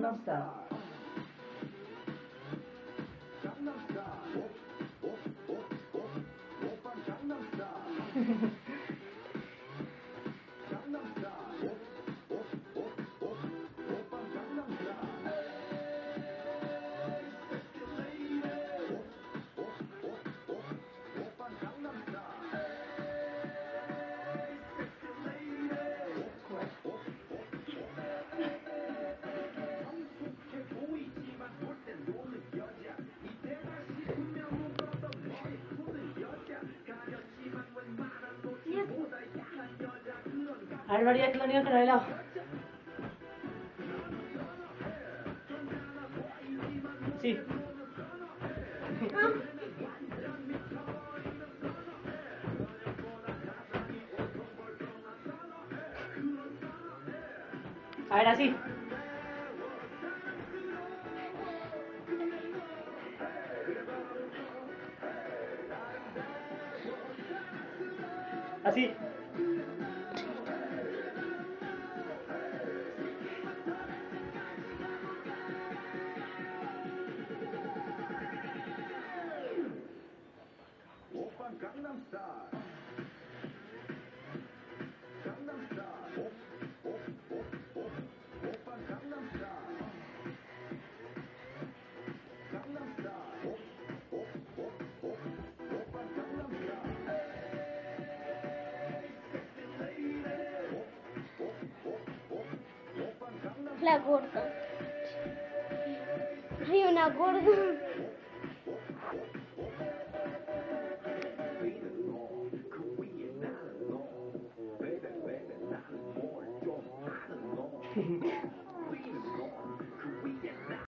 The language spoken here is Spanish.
Gangnam Style. A ver, María, que lo único que no he helado. Sí. A ver, así. Así. Gangnam Style. Gangnam Style. Oppa Gangnam Style. Gangnam Style. Oppa Gangnam Style. La gorda. Hay una gorda. Baby, baby, 나는 뭘 좀 아는 너.